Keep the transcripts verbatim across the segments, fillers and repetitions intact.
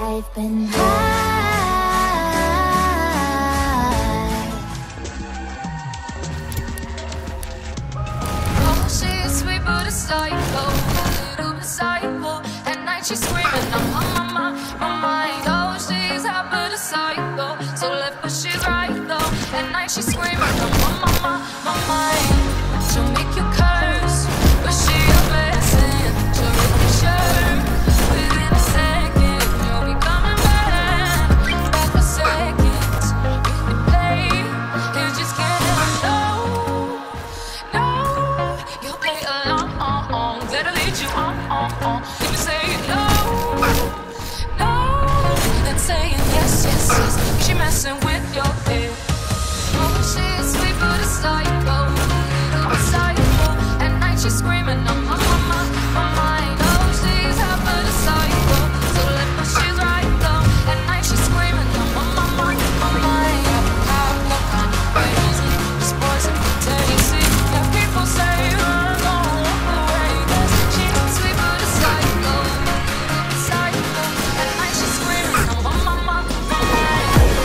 I've been high. Oh, she's sweet but a psycho, a little bit psycho. At night she's screaming, I'm on my, my, my mind. Oh, she's hot but a psycho, so left but she's right though. At night she's screaming, I'm on my, my, my mind. She'll make you curse, but she a blessing. She'll rip your shirt within a second. You'll be coming back, back for seconds. If you play, you just can't ever know. No, you'll play along, that'll lead you on, on, on. If you say no, no, then saying yes, yes, yes. She messing with your head. Oh, she's sweet but a psycho, little psycho. At night she's screaming, I'm on my, my, my mind. Oh, she's hot but a psycho, so left but she's right though. At night she's screaming, I'm on my, my, my mind. Hot, look, I'm crazy, this poison tasty. Yeah, people say I'm gonna walk away, 'cause she's sweet but a psycho, little psycho. At night she's screaming, I'm on my, my, my mind.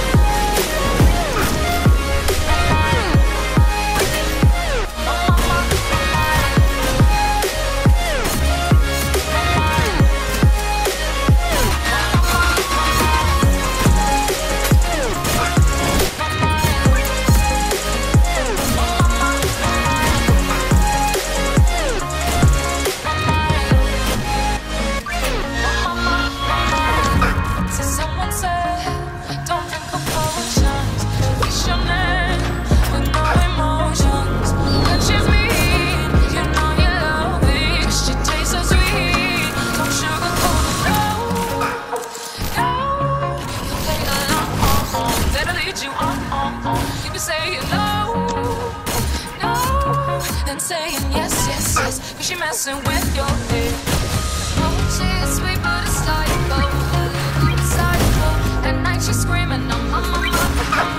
Someone said, don't drink her potions. Wish your name with no emotions. And she's mean, you know you love it. She tastes so sweet, don't sugarcoat it, no, no. You play along, that'll lead you on, on, on. You can say no, no, then saying yes, yes, yes. 'Cause she messing with your head. Oh, she's sweet but a psycho, a little psycho. At night she's screaming, I'm on my, my, my